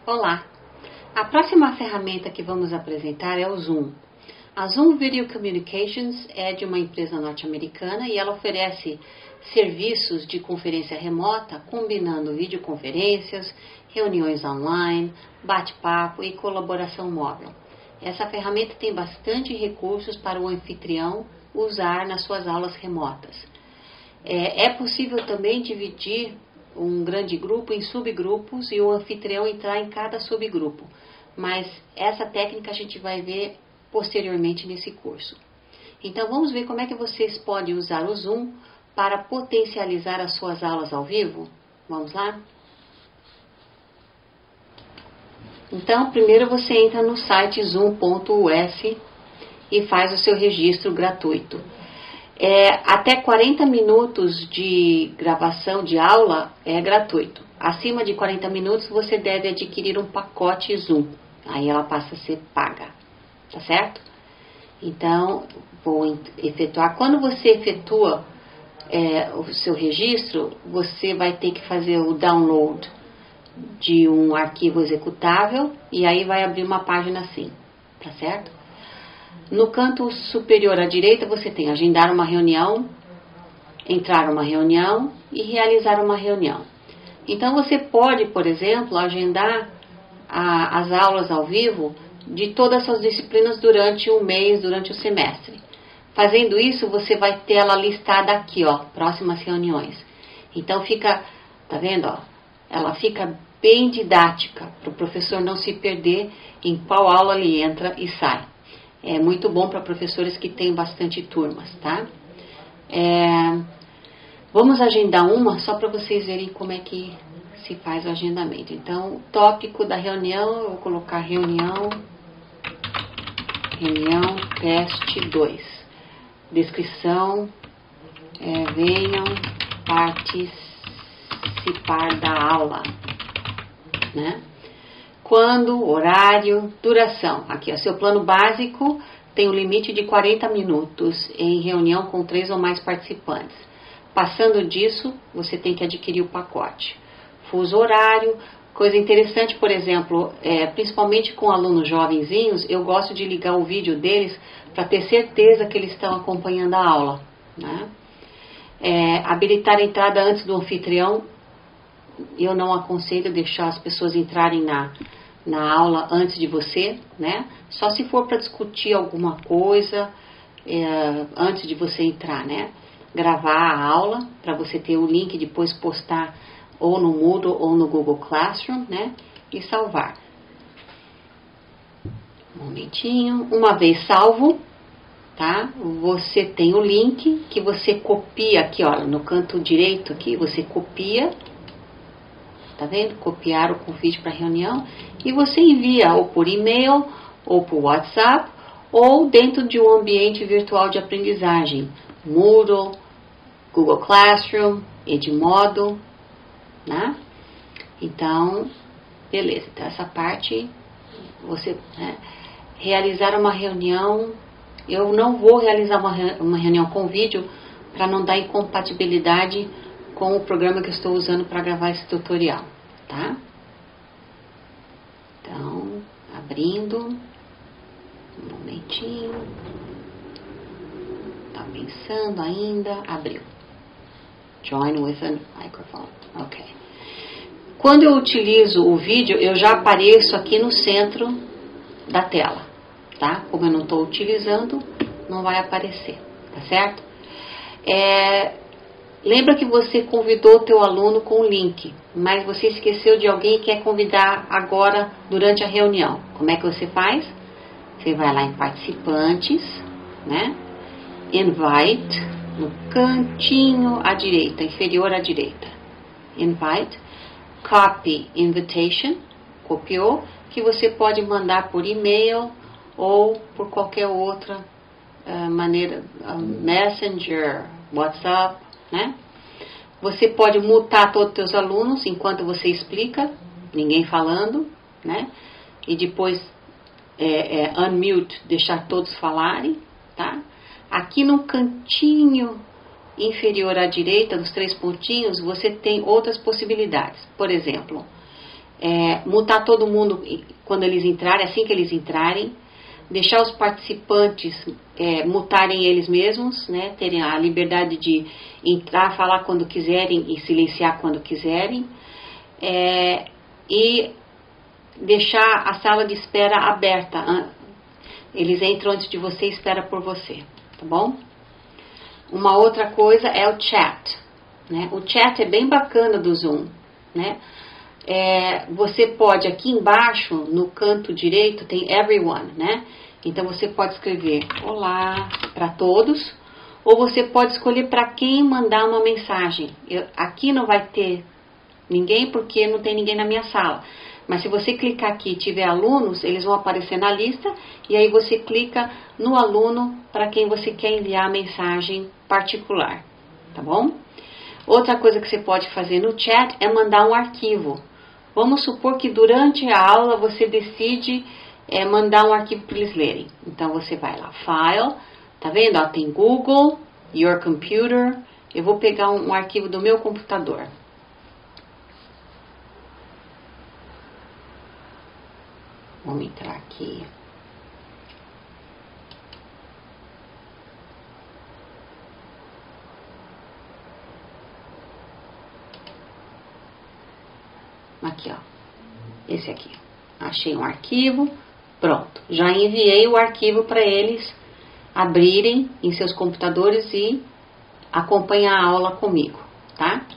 Olá! A próxima ferramenta que vamos apresentar é o Zoom. A Zoom Video Communications é de uma empresa norte-americana e ela oferece serviços de conferência remota, combinando videoconferências, reuniões online, bate-papo e colaboração móvel. Essa ferramenta tem bastante recursos para o anfitrião usar nas suas aulas remotas. É possível também dividir um grande grupo em subgrupos e o anfitrião entrar em cada subgrupo, mas essa técnica a gente vai ver posteriormente nesse curso. Então vamos ver como é que vocês podem usar o Zoom para potencializar as suas aulas ao vivo? Vamos lá? Então primeiro você entra no site zoom.us e faz o seu registro gratuito. Até 40 minutos de gravação de aula é gratuito. Acima de 40 minutos você deve adquirir um pacote Zoom. Aí ela passa a ser paga. Tá certo? Então, vou efetuar. Quando você efetua o seu registro, você vai ter que fazer o download de um arquivo executável e aí vai abrir uma página assim. Tá certo? No canto superior à direita você tem agendar uma reunião, entrar uma reunião e realizar uma reunião. Então você pode, por exemplo, agendar as aulas ao vivo de todas as suas disciplinas durante um mês, durante o semestre. Fazendo isso, você vai ter ela listada aqui, ó, próximas reuniões. Então fica, tá vendo, ó? Ela fica bem didática para o professor não se perder em qual aula ele entra e sai. É muito bom para professores que têm bastante turmas, tá? Vamos agendar uma só para vocês verem como é que se faz o agendamento. Então, tópico da reunião, eu vou colocar reunião teste 2. Descrição, venham participar da aula, né? Quando, horário, duração. Aqui, o seu plano básico tem um limite de 40 minutos em reunião com 3 ou mais participantes. Passando disso, você tem que adquirir o pacote. Fuso horário, coisa interessante, por exemplo, principalmente com alunos jovenzinhos, eu gosto de ligar o vídeo deles para ter certeza que eles estão acompanhando a aula, né? Habilitar a entrada antes do anfitrião. Eu não aconselho deixar as pessoas entrarem na aula antes de você, né? Só se for para discutir alguma coisa antes de você entrar, né? Gravar a aula para você ter o link e depois postar ou no Moodle ou no Google Classroom, né? E salvar. Um momentinho. Uma vez salvo, tá? Você tem o link que você copia aqui, ó, no canto direito aqui, você copia. Tá vendo? Copiar o convite para reunião e você envia ou por e-mail, ou por WhatsApp, ou dentro de um ambiente virtual de aprendizagem. Moodle, Google Classroom, Edmodo, né? Então, beleza. Então, essa parte, você realizar uma reunião, eu não vou realizar uma reunião com vídeo para não dar incompatibilidade com o programa que eu estou usando para gravar esse tutorial, tá? Então, abrindo, um momentinho, tá pensando ainda, abriu. Join with a microphone, ok. Quando eu utilizo o vídeo, eu já apareço aqui no centro da tela, tá? Como eu não estou utilizando, não vai aparecer, tá certo? Lembra que você convidou o teu aluno com o link, mas você esqueceu de alguém e quer convidar agora durante a reunião. Como é que você faz? Você vai lá em participantes, né? Invite, no cantinho à direita, inferior à direita. Invite, copy invitation, copiou, que você pode mandar por e-mail ou por qualquer outra maneira, Messenger, WhatsApp, né? Você pode mutar todos os teus alunos enquanto você explica, ninguém falando, né? E depois unmute, deixar todos falarem, tá? Aqui no cantinho inferior à direita, dos 3 pontinhos, você tem outras possibilidades. Por exemplo, mutar todo mundo quando eles entrarem, assim que eles entrarem, deixar os participantes mutarem eles mesmos, né, terem a liberdade de entrar, falar quando quiserem e silenciar quando quiserem, e deixar a sala de espera aberta. Eles entram antes de você e esperam por você, tá bom? Uma outra coisa é o chat, né? O chat é bem bacana do Zoom, né? Você pode, aqui embaixo, no canto direito, tem everyone, né? Então você pode escrever olá para todos, ou você pode escolher para quem mandar uma mensagem. Aqui não vai ter ninguém porque não tem ninguém na minha sala. Mas se você clicar aqui e tiver alunos, eles vão aparecer na lista, e aí você clica no aluno para quem você quer enviar a mensagem particular, tá bom? Outra coisa que você pode fazer no chat é mandar um arquivo. Vamos supor que durante a aula você decide mandar um arquivo para eles lerem. Então você vai lá, File, tá vendo? Ó, tem Google, Your Computer. Eu vou pegar um arquivo do meu computador. Vamos entrar aqui. Aqui, ó. Esse aqui. Achei um arquivo. Pronto. Já enviei o arquivo para eles abrirem em seus computadores e acompanhar a aula comigo, tá?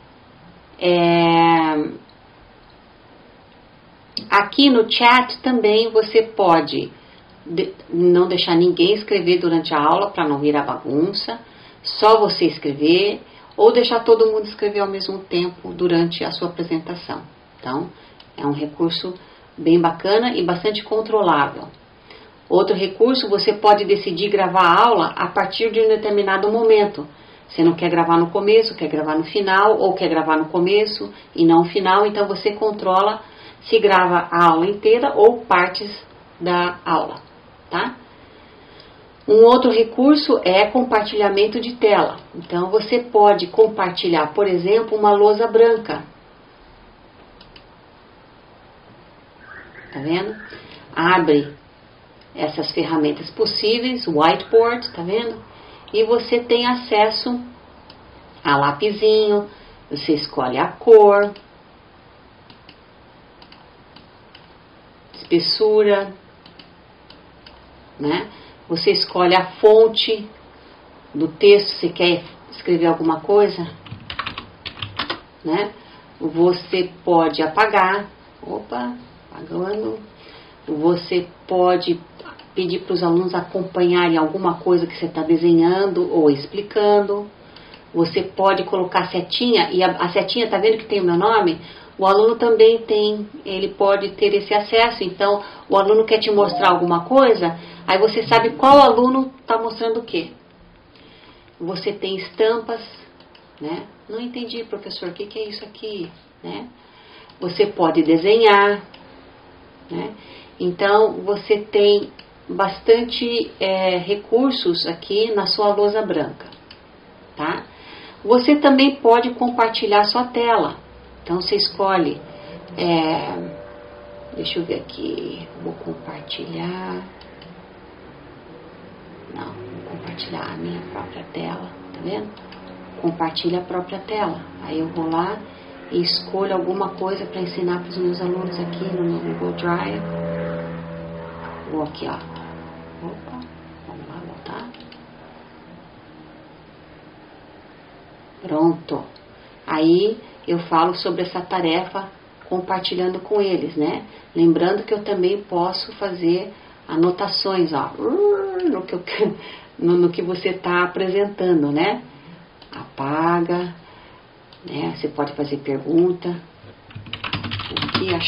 Aqui no chat também você pode não deixar ninguém escrever durante a aula para não virar bagunça, só você escrever, ou deixar todo mundo escrever ao mesmo tempo durante a sua apresentação. Então, é um recurso bem bacana e bastante controlável. Outro recurso, você pode decidir gravar a aula a partir de um determinado momento. Você não quer gravar no começo, quer gravar no final, ou quer gravar no começo e não no final, então você controla se grava a aula inteira ou partes da aula, tá? Um outro recurso é compartilhamento de tela. Então, você pode compartilhar, por exemplo, uma lousa branca. Tá vendo? Abre essas ferramentas possíveis, whiteboard, tá vendo? E você tem acesso a lapisinho, você escolhe a cor, espessura, né? Você escolhe a fonte do texto, você quer escrever alguma coisa, né? Você pode apagar, apagando. Você pode pedir para os alunos acompanharem alguma coisa que você está desenhando ou explicando. Você pode colocar setinha, e a setinha, tá vendo que tem o meu nome? O aluno também tem, ele pode ter esse acesso. Então, o aluno quer te mostrar alguma coisa, aí você sabe qual aluno está mostrando o quê. Você tem estampas, né? Não entendi, professor, o que é isso aqui, né? Você pode desenhar, né? Então, você tem bastante recursos aqui na sua lousa branca, tá? Você também pode compartilhar sua tela. Então, você escolhe, deixa eu ver aqui, vou compartilhar, não, vou compartilhar a minha própria tela, tá vendo? Compartilha a própria tela. Aí eu vou lá e escolho alguma coisa para ensinar para os meus alunos aqui no meu Google Drive. Vou aqui, ó. Vamos lá, voltar. Pronto. Aí eu falo sobre essa tarefa compartilhando com eles, né? Lembrando que eu também posso fazer anotações, ó, no que você está apresentando, né? Apaga, né? Você pode fazer pergunta. O que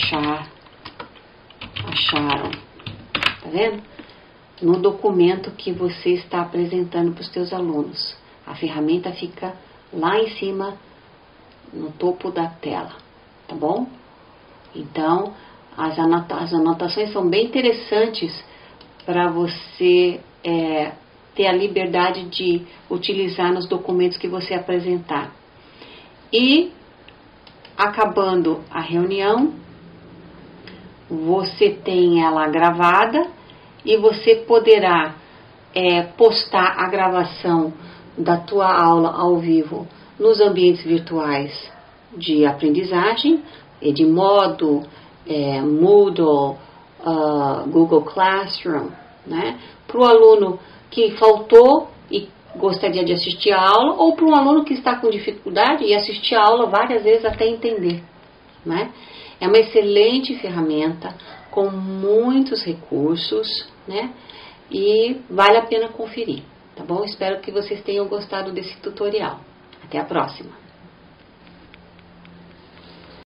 acharam? Tá vendo? No documento que você está apresentando para os teus alunos. A ferramenta fica lá em cima, no topo da tela, tá bom? Então, as anotações são bem interessantes para você ter a liberdade de utilizar nos documentos que você apresentar. E, acabando a reunião, você tem ela gravada e você poderá postar a gravação da tua aula ao vivo nos ambientes virtuais de aprendizagem, Edmodo, Moodle, Google Classroom, né? Para o aluno que faltou e gostaria de assistir a aula, ou para um aluno que está com dificuldade e assistir a aula várias vezes até entender, né? É uma excelente ferramenta com muitos recursos, né? E vale a pena conferir, tá bom? Espero que vocês tenham gostado desse tutorial. Até a próxima!